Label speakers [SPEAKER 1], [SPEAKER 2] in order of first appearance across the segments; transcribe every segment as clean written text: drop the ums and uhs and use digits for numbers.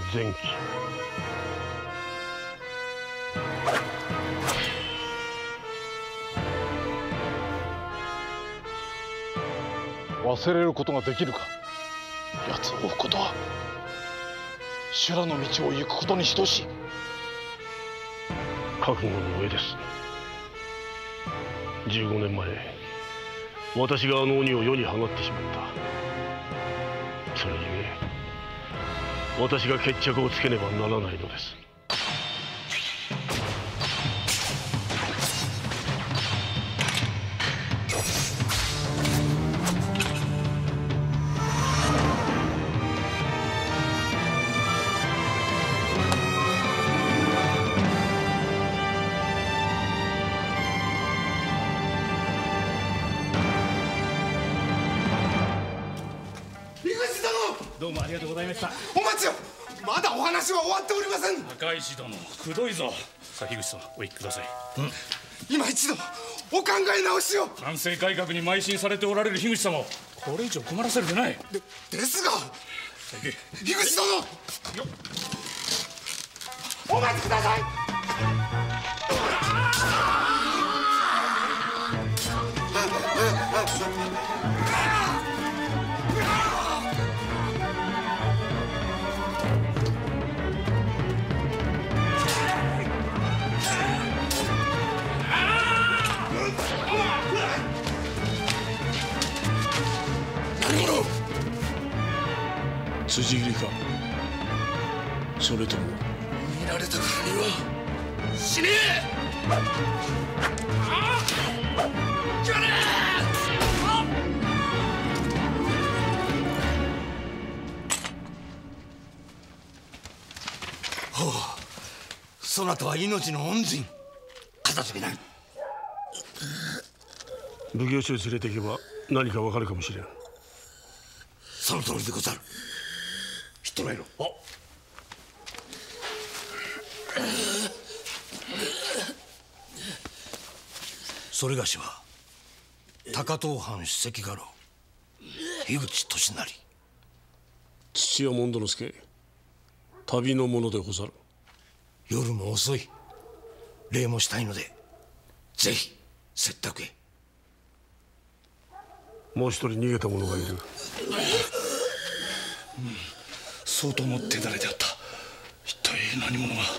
[SPEAKER 1] 前期。忘れることができるか。奴を追うことは修羅の道を行くことに等しい。覚悟の上です。15年前、私があの鬼を世に放ってしまった。それゆえ私が決着をつけねばならないのです。
[SPEAKER 2] どうもありがとうございました。
[SPEAKER 3] お待ちを。まだお話は終わっておりません。
[SPEAKER 2] 高石殿、くどいぞ。さあ樋口様、お行きください。
[SPEAKER 3] 今一度お考え直しを。
[SPEAKER 2] 官政改革に邁進されておられる樋口様をこれ以上困らせるでない。
[SPEAKER 3] ですが樋口殿、お待ちください。
[SPEAKER 1] 辻斬りか、それとも
[SPEAKER 3] 見られたからには死ねえ。ほう、そなたは命の恩人。かたじけない。
[SPEAKER 1] 奉行所へ連れて行けば何かわかるかもしれん。
[SPEAKER 3] その通りでござる。ひとらえろ。それがしは高遠藩主席家老樋口俊成。
[SPEAKER 1] 土屋門之助、旅の者でござる。
[SPEAKER 3] 夜も遅い。礼もしたいのでぜひ接託へ。
[SPEAKER 1] もう一人逃げた者がいる。
[SPEAKER 2] 相当の手だれであった。一体何者が。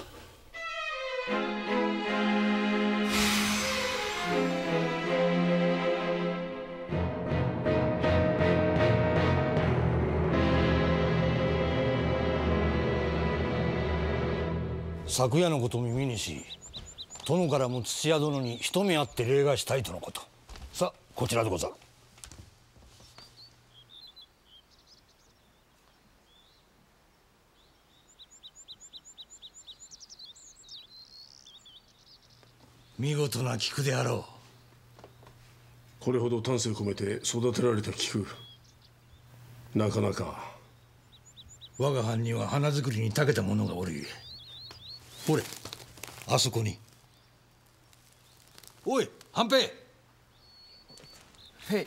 [SPEAKER 3] 昨夜のことを耳にし、殿からも土屋殿に一目会って礼がしたいとのこと。さあこちらでござる。見事な菊であろ
[SPEAKER 1] う。これほど丹精込めて育てられた菊、なかなか。
[SPEAKER 3] 我が藩には花作りに長けた者がおるゆえ。ほれあそこに。おい半平。
[SPEAKER 4] へい。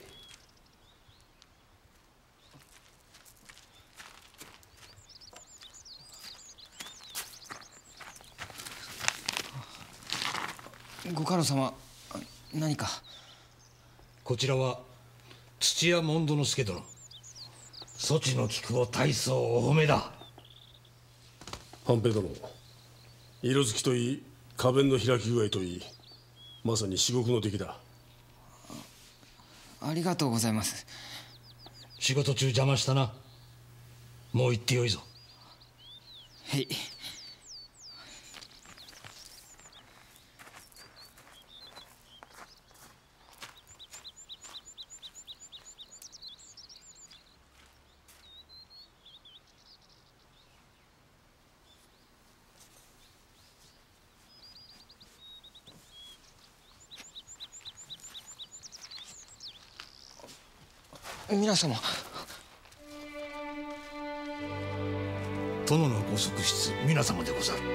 [SPEAKER 4] ご家老様、何か。
[SPEAKER 3] こちらは土屋門之助殿。そちの菊を大層お褒めだ。
[SPEAKER 1] 半平殿、色づきといい花弁の開き具合といい、まさに至極の出来だ。
[SPEAKER 4] ありがとうございます。
[SPEAKER 3] 仕事中邪魔したな。もう行ってよいぞ。
[SPEAKER 4] へい。皆様。
[SPEAKER 3] 殿のご側室皆様でござる。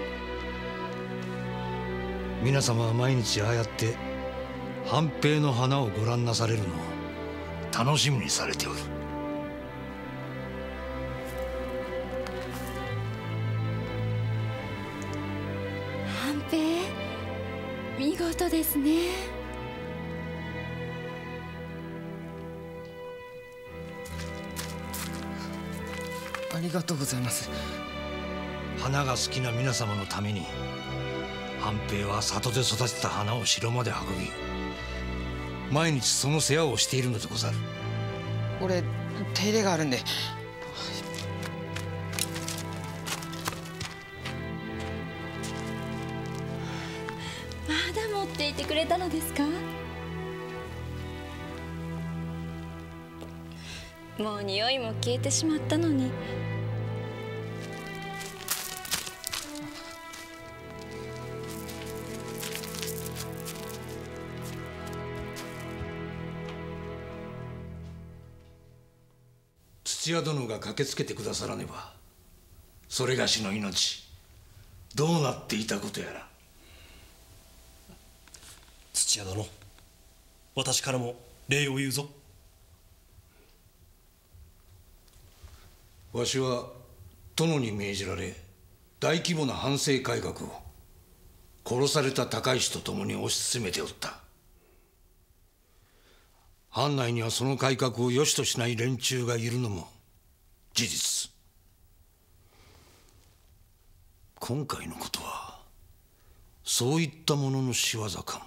[SPEAKER 3] 皆様は毎日ああやって半平の花をご覧なされるのを楽しみにされておる。
[SPEAKER 5] 平、見事ですね。
[SPEAKER 4] ありがとうございます。
[SPEAKER 3] 花が好きな皆様のために半平は里で育てた花を城まで運び、毎日その世話をしているのでござる。
[SPEAKER 4] 俺手入れがあるんで。
[SPEAKER 5] まだ持っていてくれたのですか？もう匂いも消えてしまったのに。
[SPEAKER 3] 土屋殿が駆けつけてくださらねば、それがしの命どうなっていたことやら。
[SPEAKER 6] 土屋殿、私からも礼を言うぞ。
[SPEAKER 3] わしは殿に命じられ大規模な藩政改革を殺された高石と共に推し進めておった。藩内にはその改革を良しとしない連中がいるのも事実。今回のことはそういったものの仕業か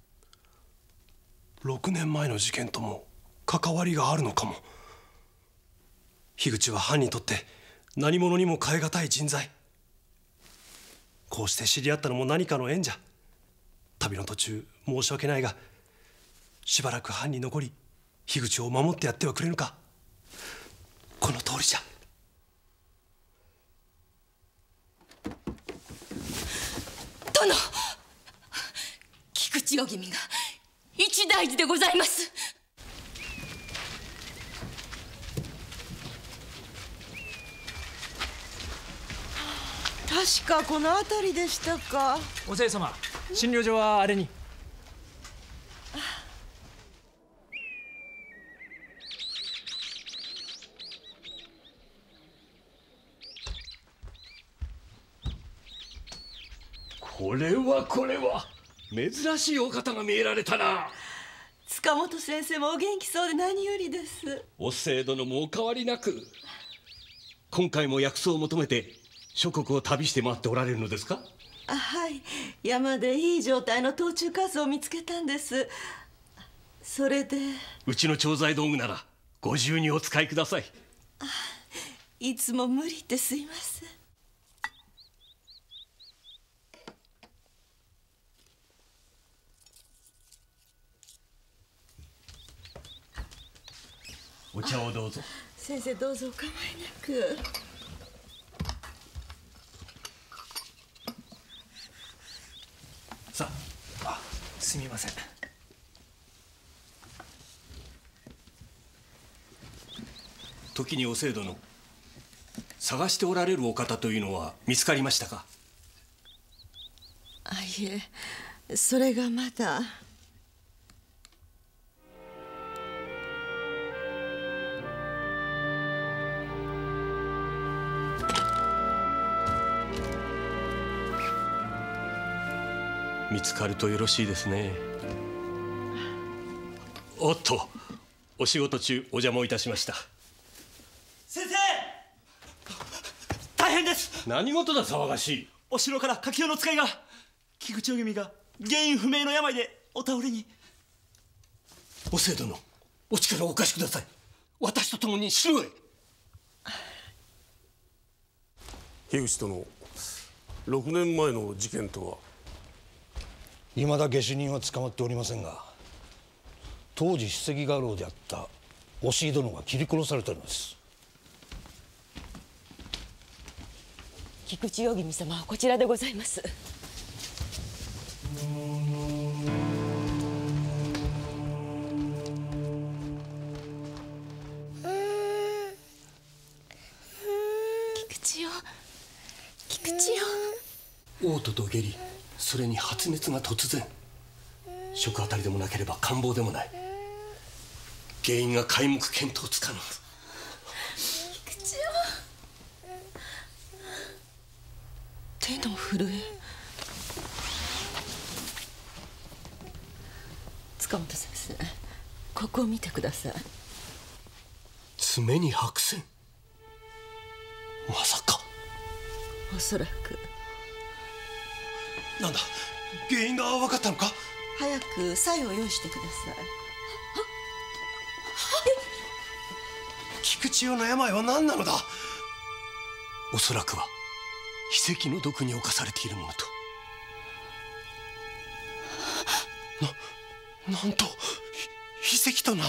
[SPEAKER 3] も。
[SPEAKER 6] 6年前の事件とも関わりがあるのかも。樋口は藩にとって何者にも代え難い人材。こうして知り合ったのも何かの縁じゃ。旅の途中申し訳ないが、しばらく藩に残り樋口を守ってやってはくれぬか。この通りじゃ。
[SPEAKER 7] 殿、菊千代君が一大事でございます。
[SPEAKER 8] 確かこの辺りでしたか。
[SPEAKER 9] おせい様、診療所はあれに。
[SPEAKER 2] これは珍しいお方が見えられたな。
[SPEAKER 8] 塚本先生もお元気そうで何よりです。
[SPEAKER 2] おせい殿もお変わりなく。今回も薬草を求めて諸国を旅して回っておられるのですか？
[SPEAKER 8] はい、山でいい状態の冬虫夏草を見つけたんです。それで
[SPEAKER 2] うちの調剤道具ならご自由にお使いください。
[SPEAKER 8] いつも無理ってすいません。
[SPEAKER 2] お茶をどうぞ。
[SPEAKER 8] 先生どうぞお構いなく。
[SPEAKER 9] さあ、すみません。
[SPEAKER 2] 時におせい殿、探しておられるお方というのは見つかりましたか？
[SPEAKER 8] いえ、それがまだ。
[SPEAKER 2] 見つかるとよろしいですね。おっと、お仕事中お邪魔をいたしました。
[SPEAKER 9] 先生、大変です。
[SPEAKER 2] 何事だ騒がしい。
[SPEAKER 9] お城から柿代の使いが、菊千代君が原因不明の病でお倒れに。
[SPEAKER 2] おせい殿、お力をお貸しください。私と共に城へ。
[SPEAKER 1] 樋口殿、6年前の事件とは？
[SPEAKER 3] 未だ下手人は捕まっておりませんが、当時首席家老であった押井殿が切り殺されたのです。
[SPEAKER 8] 菊千代君様はこちらでございます。
[SPEAKER 7] 菊千代。
[SPEAKER 2] 嘔吐と下痢、それに発熱が突然。食あたりでもなければ感冒でもない。原因が皆目見当つかぬ。
[SPEAKER 7] 菊千代。
[SPEAKER 8] 手の震え。 塚本先生、ここを見てください。
[SPEAKER 2] 爪に白線。まさか。
[SPEAKER 8] おそらく。
[SPEAKER 6] なんだ、原因が分かったのか？
[SPEAKER 8] 早く鞘を用意してください。
[SPEAKER 6] 菊千代の病は何なのだ？
[SPEAKER 2] おそらくは秘石の毒に侵されているものと。
[SPEAKER 6] なんと秘石とな。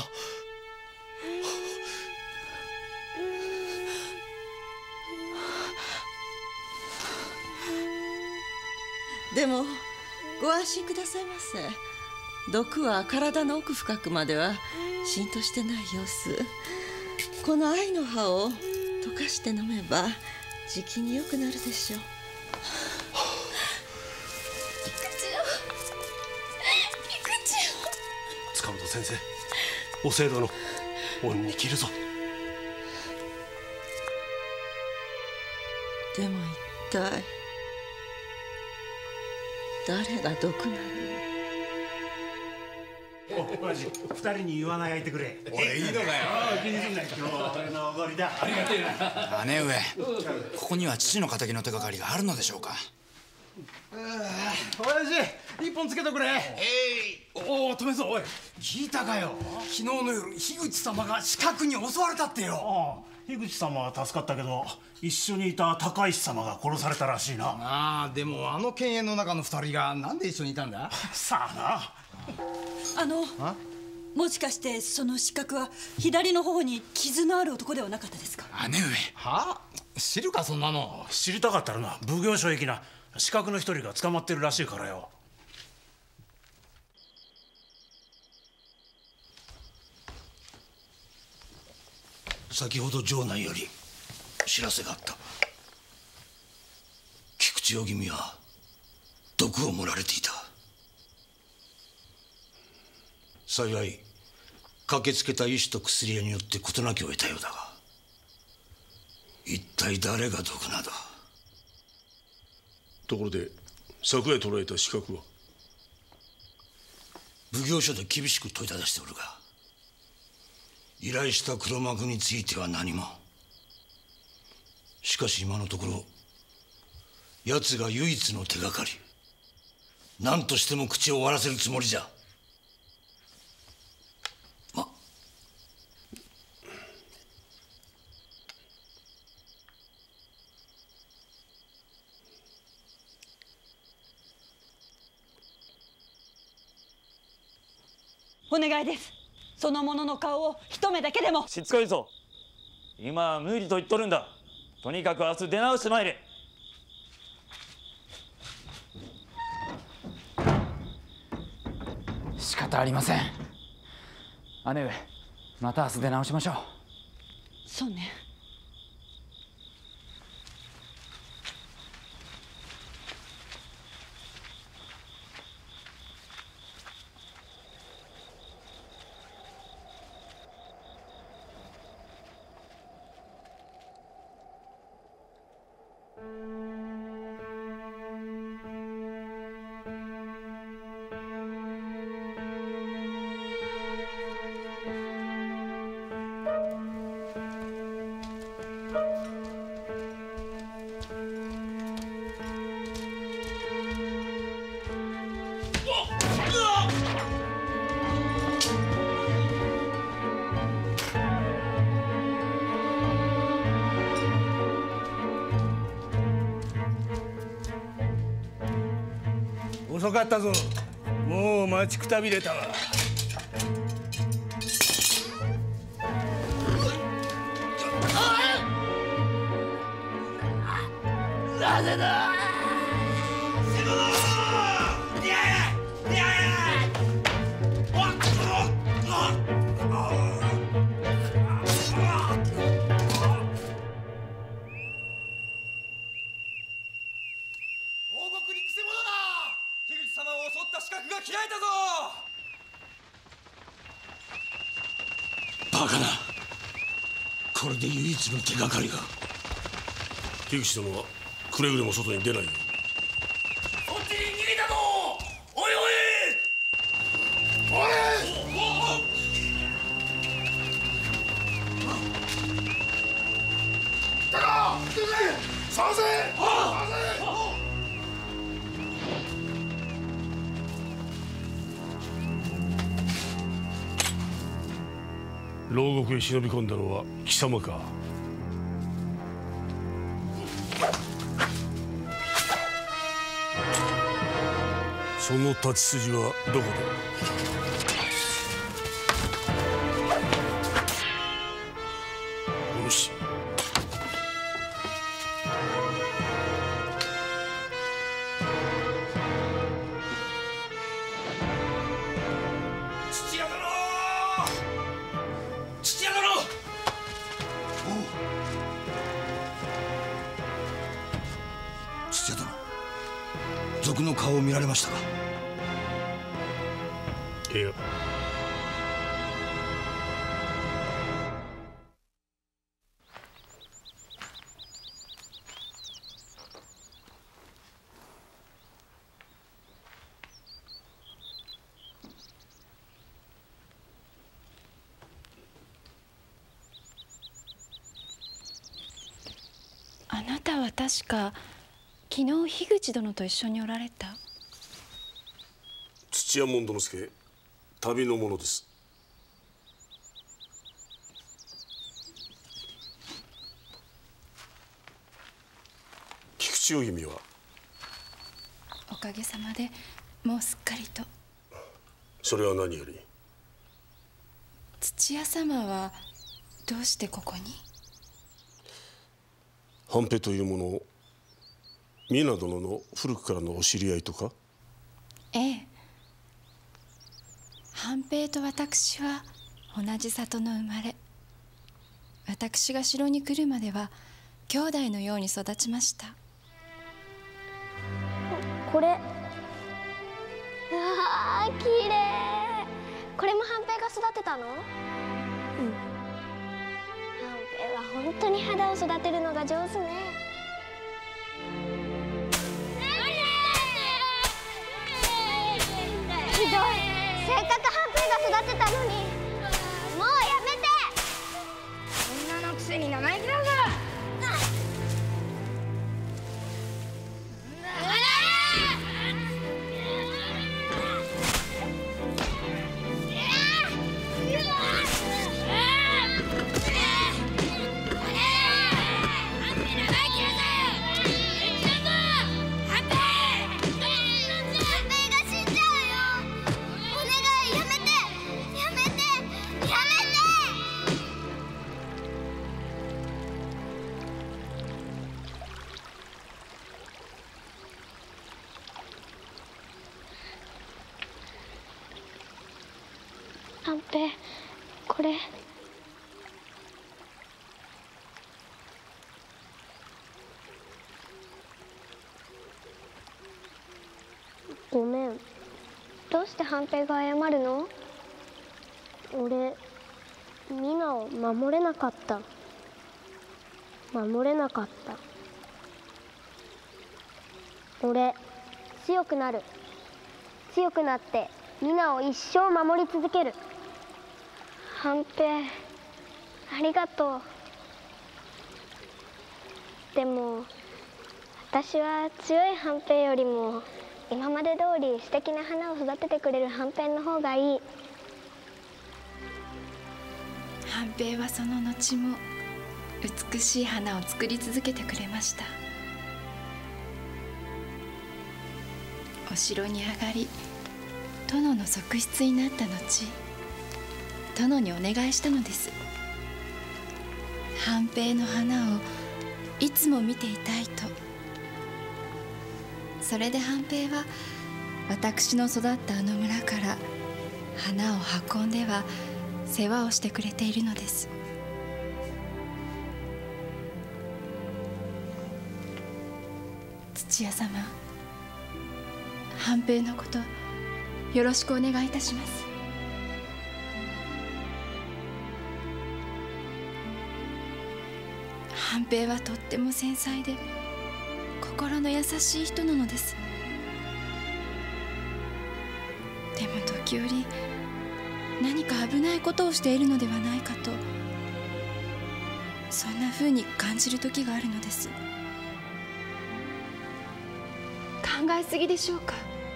[SPEAKER 8] でもご安心くださいませ。毒は体の奥深くまでは浸透してない様子。この藍の葉を溶かして飲めばじきに良くなるでしょう。
[SPEAKER 6] 塚本先生、お生殿、恩に着るぞ。
[SPEAKER 8] でも一体誰が毒なの？
[SPEAKER 10] 親父、二人に言わない相手くれ。
[SPEAKER 11] おい、いいのかよ。
[SPEAKER 10] 気にすんなよ。今日は俺のおごりだ。ありがてえな。
[SPEAKER 11] 姉上、ここには父の敵の手がかりがあるのでしょうか？
[SPEAKER 10] 親父、一本つけとくれ。おお、止めそう。おい、
[SPEAKER 9] 聞いたかよ。昨日の夜、樋口様が刺客に襲われたってよ。
[SPEAKER 10] 樋口様は助かったけど、一緒にいた高石様が殺されたらしいな。
[SPEAKER 9] ああ、でもあの犬猿の中の二人がなんで一緒にいたんだ？
[SPEAKER 10] さあ
[SPEAKER 12] な。もしかしてその刺客は左の頬に傷のある男ではなかったですか？
[SPEAKER 11] 姉上。
[SPEAKER 9] はあ？知るかそんなの。
[SPEAKER 10] 知りたかったらな、奉行所行きな。刺客の一人が捕まってるらしいからよ。
[SPEAKER 3] 先ほど城内より知らせがあった。菊千代君は毒を盛られていた。幸い駆けつけた医師と薬屋によって事なきを得たようだが、一体誰が毒など。
[SPEAKER 1] ところで昨夜捕らえた刺客は？
[SPEAKER 3] 奉行所で厳しく問いただしておるが、依頼した黒幕については何も。しかし今のところ奴が唯一の手がかり。何としても口を終わらせるつもりじゃ。
[SPEAKER 12] お願いです。その者の顔を一目だけでも。
[SPEAKER 9] しつこいぞ。今は無理と言っとるんだ。とにかく明日出直してまいれ。
[SPEAKER 13] 仕方ありません。姉上、また明日出直しましょう。
[SPEAKER 12] そうね。
[SPEAKER 10] 遅かったぞ。もう待ちくたびれたわ。
[SPEAKER 9] なぜだ。
[SPEAKER 3] バカな。これで唯一の手がかりが。
[SPEAKER 1] 樋口殿はくれぐれも外に出ないように。
[SPEAKER 9] そっちに逃げたぞ。おいおい。
[SPEAKER 3] おい。
[SPEAKER 14] 賛成。
[SPEAKER 1] 牢獄へ忍び込んだのは貴様か。その立ち筋はどこだ。お主、
[SPEAKER 3] 土屋殿、土屋殿。土屋殿、賊の顔を見られましたか。
[SPEAKER 1] いや、
[SPEAKER 5] あなたは確か昨日樋口殿と一緒におられた。
[SPEAKER 1] 土屋門之助、旅の者です。菊池代君は。
[SPEAKER 5] おかげさまでもうすっかりと。
[SPEAKER 1] それは何より。
[SPEAKER 5] 土屋様はどうしてここに。
[SPEAKER 1] 半平という者、皆殿の古くからのお知り合いとか。
[SPEAKER 5] ええ、半平と私は同じ里の生まれ。私が城に来るまでは兄弟のように育ちました。
[SPEAKER 15] これ、うわー、綺麗。これも半平が育てたの？うん。半平は本当に肌を育てるのが上手ね。ひどい。せっかく半平が育てたのに。もうやめて。女のくせに生意気だぞ。半平、これ。ごめん。どうして半平が謝るの？俺、ミナを守れなかった。守れなかった。俺、強くなる。強くなってミナを一生守り続ける。半平、ありがとう。でも私は強い半平よりも今まで通り素敵な花を育ててくれる半平の方がいい。
[SPEAKER 5] 半平はその後も美しい花を作り続けてくれました。お城に上がり殿の側室になった後、殿にお願いしたのです。半平の花をいつも見ていたいと。それで半平は私の育ったあの村から花を運んでは世話をしてくれているのです。土屋様、半平のことよろしくお願いいたします。半平はとっても繊細で心の優しい人なのです。でも時折何か危ないことをしているのではないかとそんな風に感じる時があるのです。考えすぎでしょうか。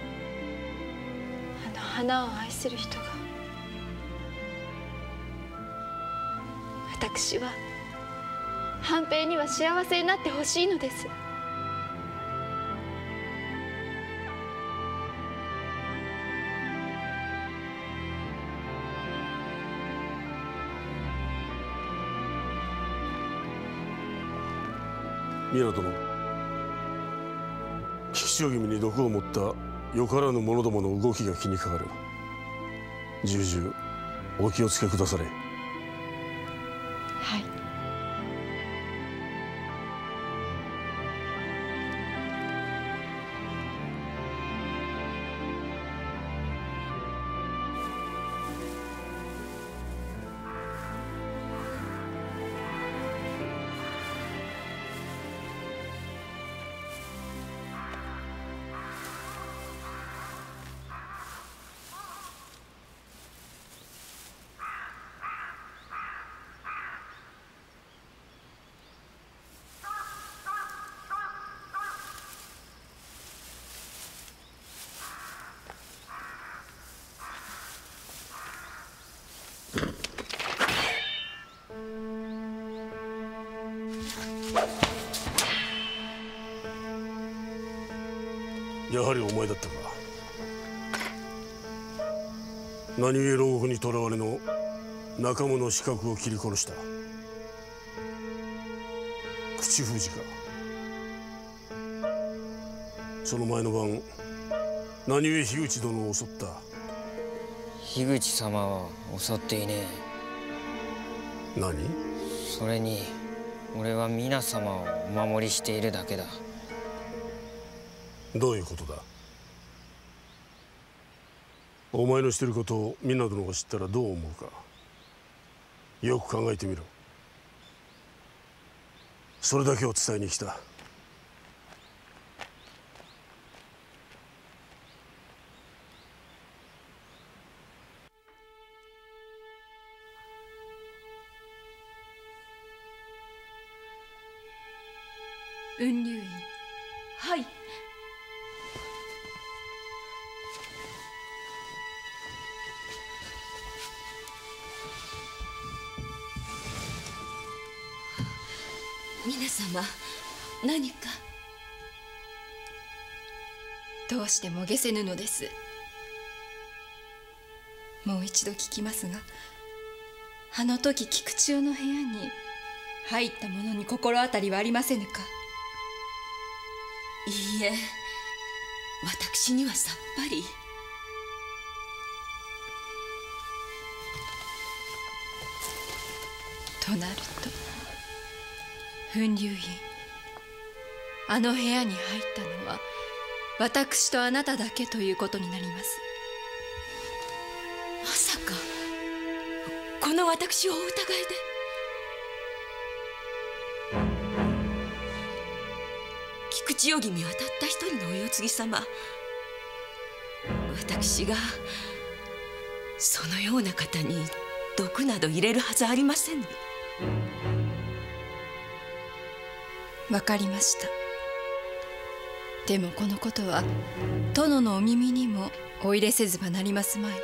[SPEAKER 5] あの花を愛する人が。私は半平には幸せになってほしいのです。
[SPEAKER 1] 宮殿、菊千代君に毒を持ったよからぬ者どもの動きが気にかかる。重々お気をつけくだされ。
[SPEAKER 5] はい。
[SPEAKER 1] やはりお前だったか。何故牢獄に囚われの仲間の刺客を切り殺した。口封じか。その前の晩何故樋口殿を襲った。
[SPEAKER 14] 樋口様は襲っていね
[SPEAKER 1] え。何？
[SPEAKER 14] それに俺は皆様をお守りしているだけだ。
[SPEAKER 1] どういうことだ。お前のしてることを皆殿が知ったらどう思うか。よく考えてみろ。それだけを伝えに来た。
[SPEAKER 5] 雲龍院。
[SPEAKER 7] はい。皆様、何か。
[SPEAKER 5] どうしてもげせぬのです。もう一度聞きますが、あの時菊千代の部屋に入ったものに心当たりはありませぬか。
[SPEAKER 7] いいえ、私にはさっぱり。
[SPEAKER 5] となると雲龍院、あの部屋に入ったのは私とあなただけということになります。
[SPEAKER 7] まさかこの私をお疑いで。菊千代君はたった一人のお世継ぎ様。私がそのような方に毒など入れるはずありません。
[SPEAKER 5] わかりました。でもこのことは殿のお耳にもお入れせずばなりますまい。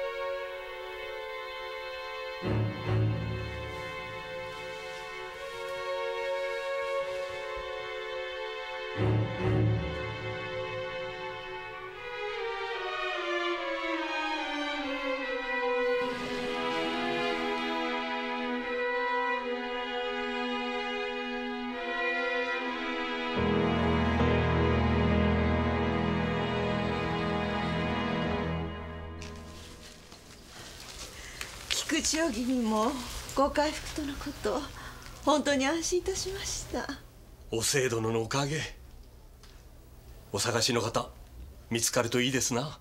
[SPEAKER 8] 菊千代君もご回復とのこと本当に安心いたしました。
[SPEAKER 2] お聖殿のおかげ。お探しの方見つかるといいですな。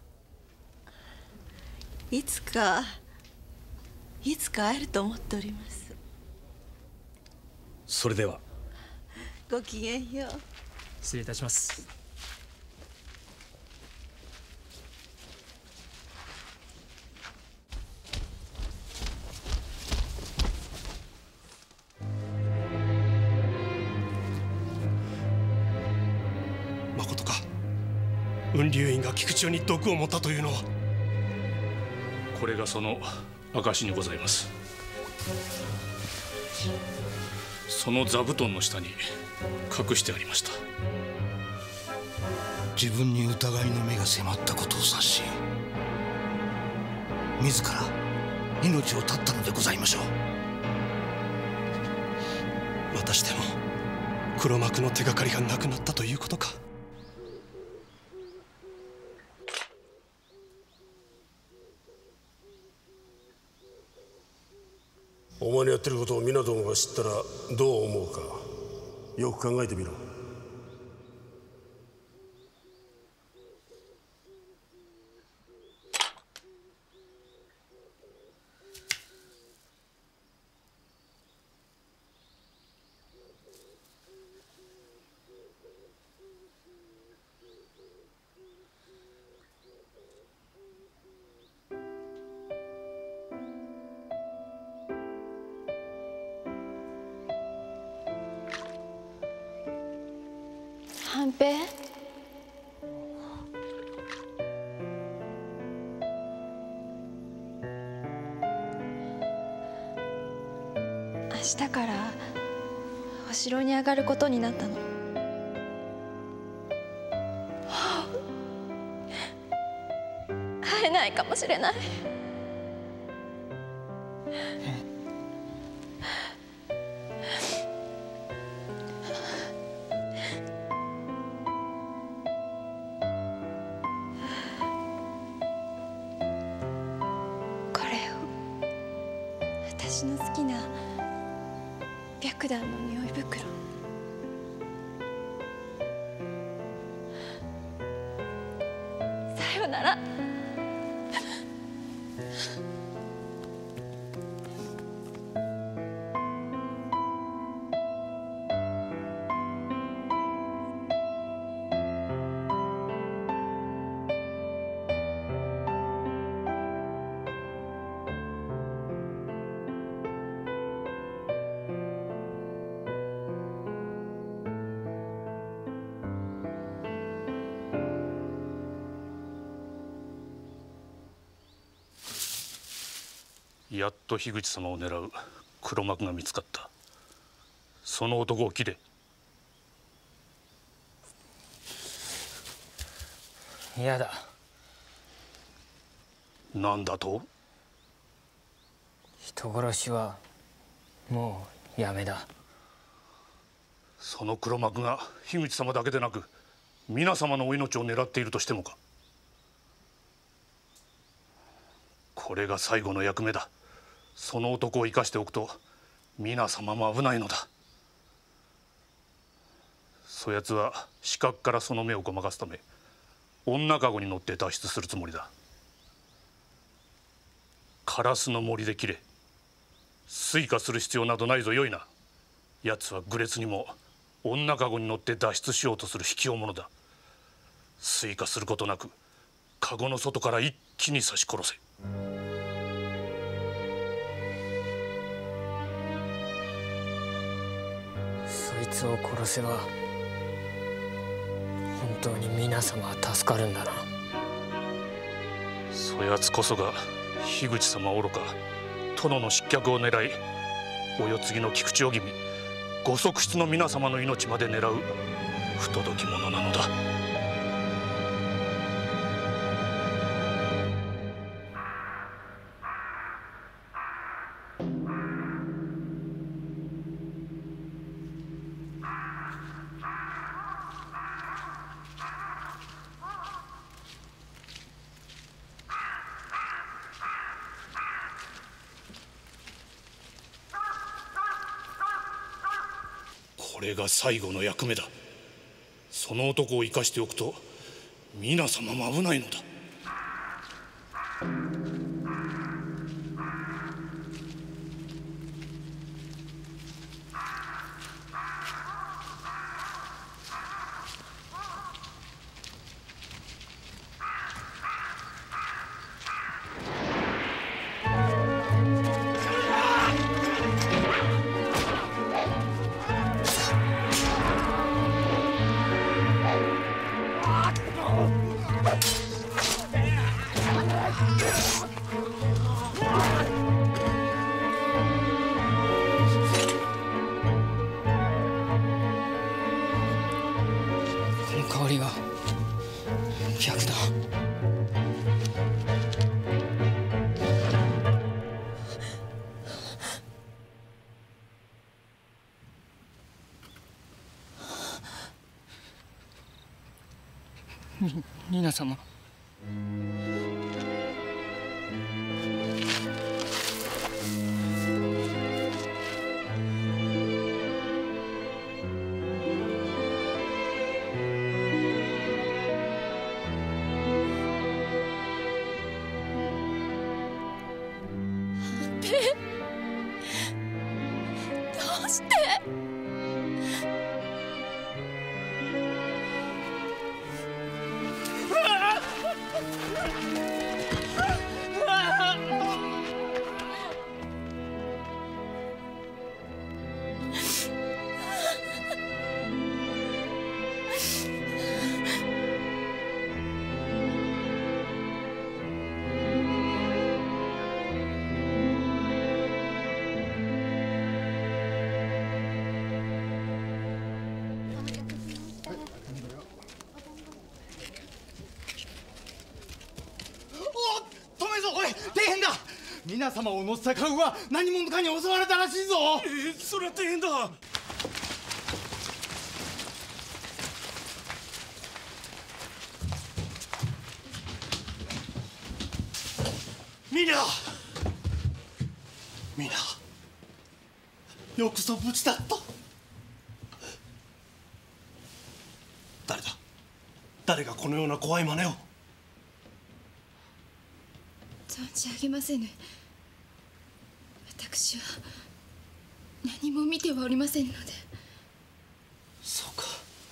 [SPEAKER 8] いつか会えると思っております。
[SPEAKER 2] それでは。
[SPEAKER 8] ごきげんよう。
[SPEAKER 9] 失礼いたします。
[SPEAKER 6] 雲龍院が菊千代に毒を持ったというのは。
[SPEAKER 16] これがその証にございます。その座布団の下に隠してありました。
[SPEAKER 3] 自分に疑いの目が迫ったことを察し、自ら命を絶ったのでございましょう。
[SPEAKER 6] またしても黒幕の手がかりがなくなったということか。
[SPEAKER 1] お前のやってることを皆どもが知ったらどう思うか、よく考えてみろ。
[SPEAKER 5] 半平、明日からお城に上がることになったの。会えないかもしれない。私の好きな白檀の匂い袋。さよなら。
[SPEAKER 16] やっと樋口様を狙う黒幕が見つかった。その男を斬れ。
[SPEAKER 14] 嫌だ。
[SPEAKER 16] なんだと？
[SPEAKER 14] 人殺しはもうやめだ。
[SPEAKER 16] その黒幕が樋口様だけでなく皆様のお命を狙っているとしてもか。これが最後の役目だ。その男を生かしておくと皆様も危ないのだ。そやつは死角からその目をごまかすため女かごに乗って脱出するつもりだ。カラスの森で切れ。推化する必要などないぞ。よいな。奴は愚劣にも女かごに乗って脱出しようとする卑怯者だ。推化することなくかごの外から一気に刺し殺せ。
[SPEAKER 14] そいつを殺せば本当に皆様は助かるんだな。
[SPEAKER 16] そやつこそが樋口様愚か殿の失脚を狙い、お世継ぎの菊千代君ご側室の皆様の命まで狙う不届き者なのだ。これが最後の役目だ。その男を生かしておくと皆様も危ないのだ。
[SPEAKER 4] 皆様。
[SPEAKER 5] どうして？
[SPEAKER 11] 皆様を乗せたカゴが何者かに襲われたらしいぞ。
[SPEAKER 6] それは大変だ。
[SPEAKER 2] みんなよくぞ無事だった。誰だ？誰がこのような怖い真似を？
[SPEAKER 5] 存じ上げませぬ。私は何も見てはおりませんので。
[SPEAKER 2] そうか。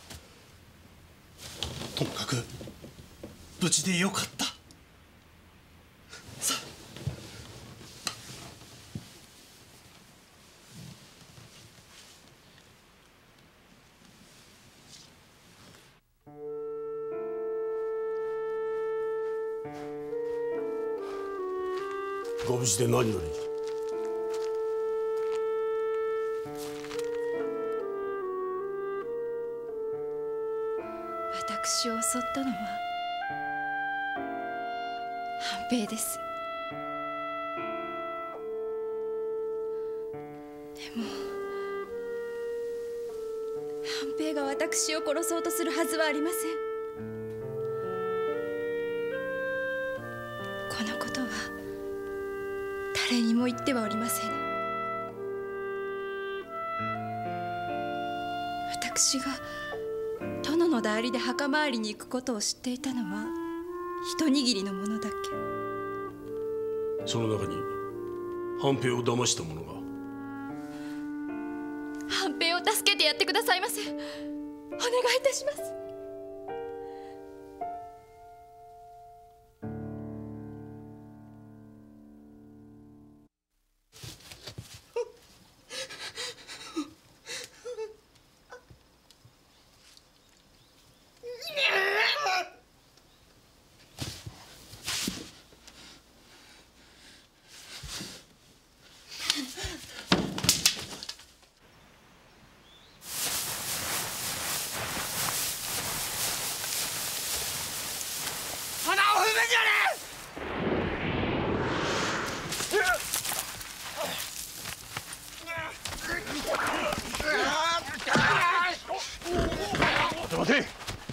[SPEAKER 2] ともかく無事でよかった。さあ。
[SPEAKER 1] ご無事で何より。
[SPEAKER 5] 私を襲ったのは半平です。でも半平が私を殺そうとするはずはありません。このことは誰にも言ってはおりません。私が殿の代理で墓参りに行くことを知っていたのは一握りの者だけ。
[SPEAKER 1] その中に半平を騙した者が。
[SPEAKER 5] 半平を助けてやってくださいませ。お願いいたします。
[SPEAKER 1] 待て。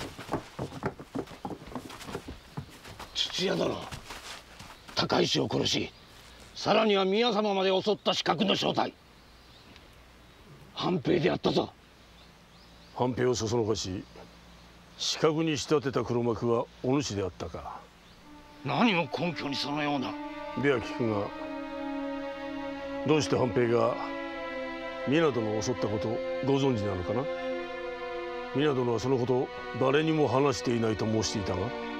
[SPEAKER 16] 土屋殿、高石を殺し、さらには宮様まで襲った刺客の正体、半平であったぞ。
[SPEAKER 1] 半平をそそのかし刺客に仕立てた黒幕はお主であったか。
[SPEAKER 16] 何を根拠にそのような。
[SPEAKER 1] では聞くが、どうして半平が皆殿を襲ったことご存知なのかな。皆殿はそのこと誰にも話していないと申していたが、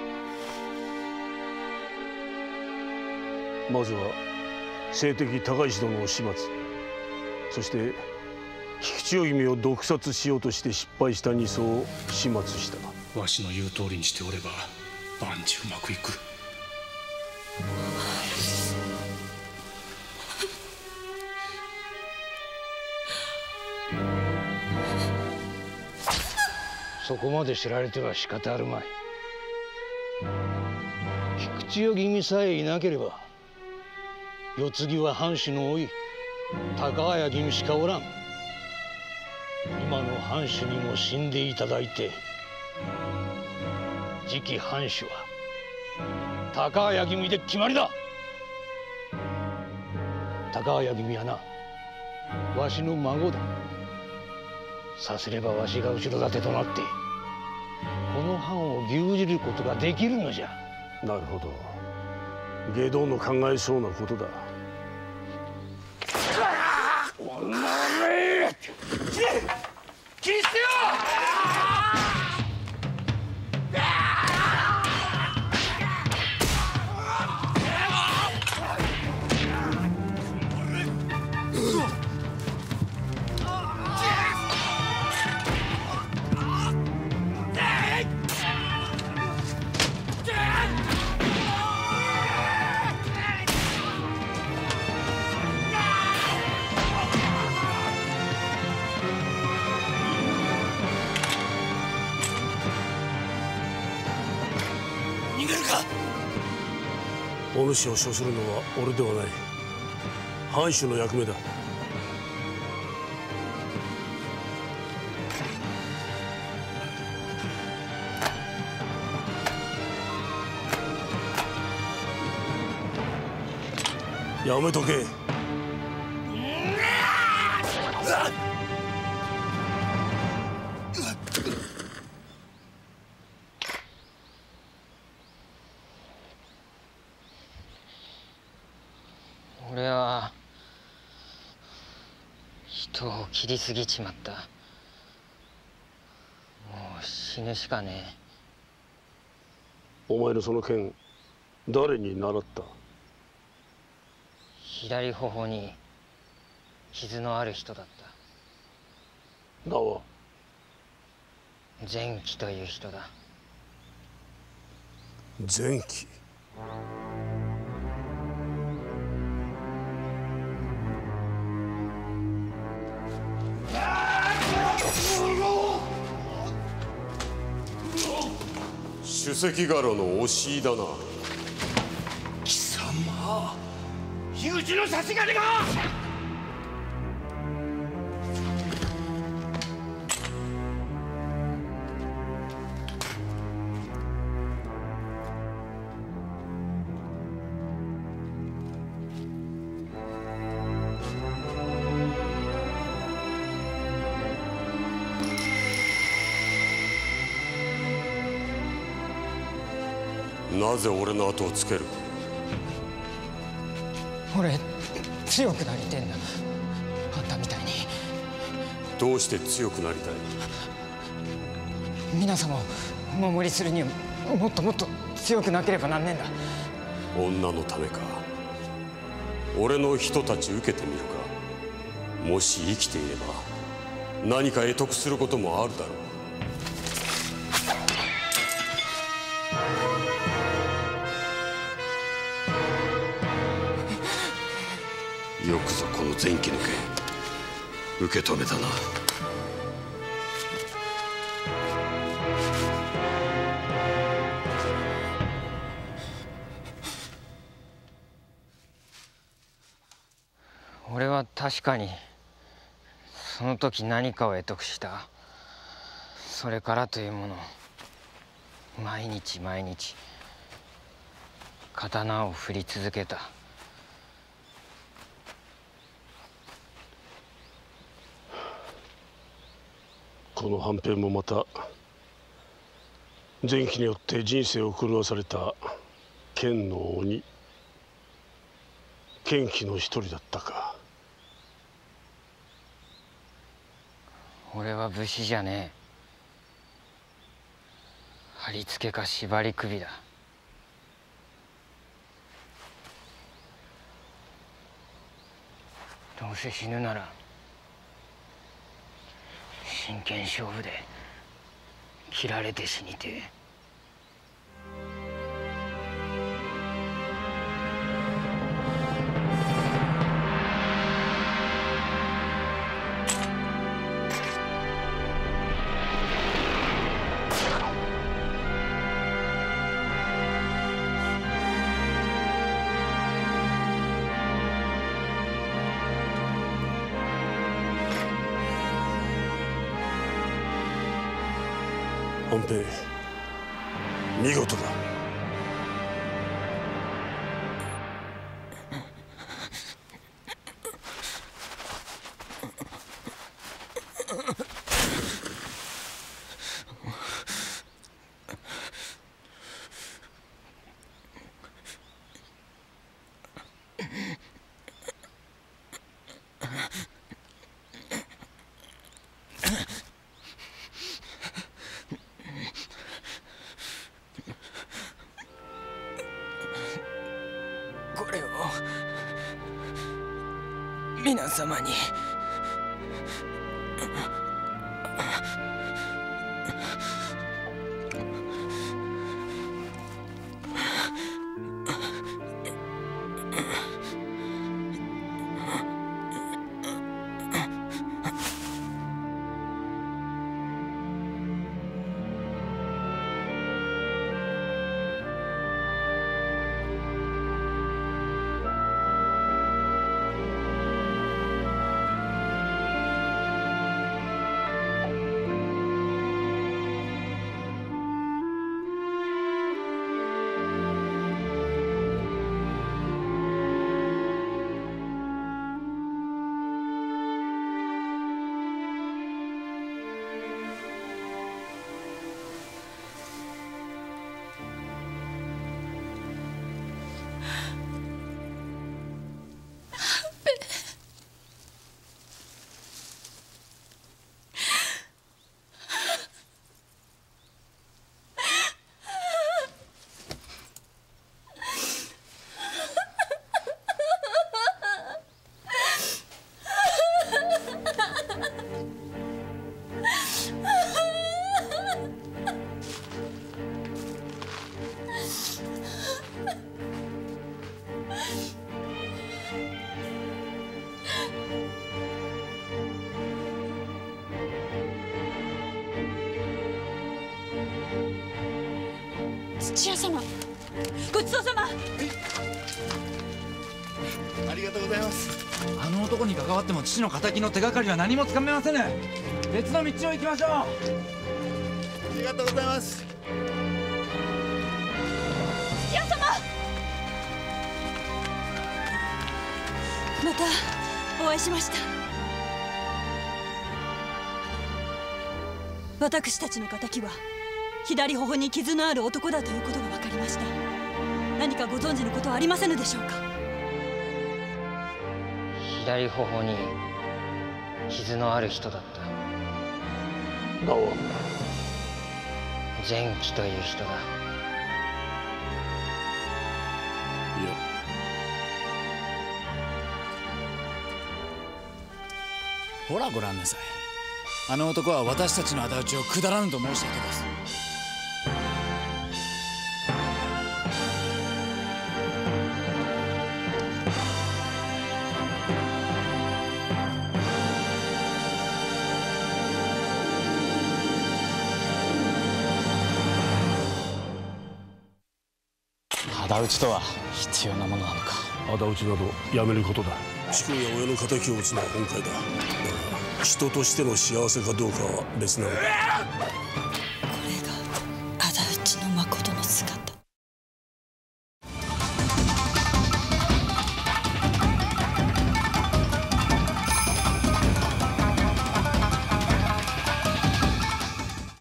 [SPEAKER 1] まずは政敵高石殿を始末、そして菊千代君を毒殺しようとして失敗した二層を始末した。
[SPEAKER 6] わしの言う通りにしておれば万事うまくいく。
[SPEAKER 16] そこまで知られては仕方あるまい。菊千代君さえいなければ世継ぎは藩主の甥高綾君しかおらん。今の藩主にも死んでいただいて
[SPEAKER 3] 次期藩主は高谷君で決まりだ。高谷君はな、わしの孫だ。さすればわしが後ろ盾となってこの藩を牛耳ることができるのじゃ。
[SPEAKER 1] なるほど。外道の考えそうなことだ。
[SPEAKER 3] おのれ！切り捨てよ！
[SPEAKER 1] お主を処するのは俺ではない。藩主の役目だ。やめとけ。
[SPEAKER 14] 俺は人を切りすぎちまった。もう死ぬしかねえ。
[SPEAKER 1] お前のその剣、誰に習った？
[SPEAKER 14] 左頬に傷のある人だった。
[SPEAKER 1] 名は？
[SPEAKER 14] 前期という人だ。
[SPEAKER 1] 前期？
[SPEAKER 17] 首席家老の押し入だな。
[SPEAKER 3] 貴様、樋口の差し金が！
[SPEAKER 17] なぜ俺の後をつける？
[SPEAKER 14] 俺強くなりてんだ、あんたみたいに。
[SPEAKER 17] どうして強くなりたい？
[SPEAKER 14] 皆様をお守りするにはもっともっと強くなければなんねえんだ。
[SPEAKER 17] 女のためか。俺の人たち受けてみるか。もし生きていれば何か得得することもあるだろう。よくぞこの前期の剣受け止めたな。
[SPEAKER 14] 俺は確かにその時何かを得得した。それからというもの毎日毎日刀を振り続けた。
[SPEAKER 1] この藩兵もまた前期によって人生を狂わされた剣の鬼、剣気の一人だったか。
[SPEAKER 14] 俺は武士じゃねえ。貼り付けか縛り首だ。どうせ死ぬなら真剣勝負で切られて死にてえ。
[SPEAKER 1] 藩兵、 見事だ。
[SPEAKER 4] これを皆様に。
[SPEAKER 12] 土屋様、ごちそうさま。
[SPEAKER 11] ありがとうございます。あの男に関わっても父の敵の手がかりは何もつかめませぬ。別の道を行きましょう。ありがとうございます。
[SPEAKER 12] 土屋様、またお会いしました。私たちの敵は左頬に傷のある男だということが分かりました。何かご存知のことはありませぬでしょうか。
[SPEAKER 14] 左頬に傷のある人だった。
[SPEAKER 1] 名は
[SPEAKER 14] 前期という人だ。
[SPEAKER 1] いや、
[SPEAKER 11] ほらご覧なさい。あの男は私たちの仇討ちをくだらぬと申した人です。
[SPEAKER 13] 仇討ちとは必要なものなのか。
[SPEAKER 1] 仇討ちなどやめることだ。主君や親の敵を討つのは本懐だ。だが人としての幸せかどうかは別なのだ。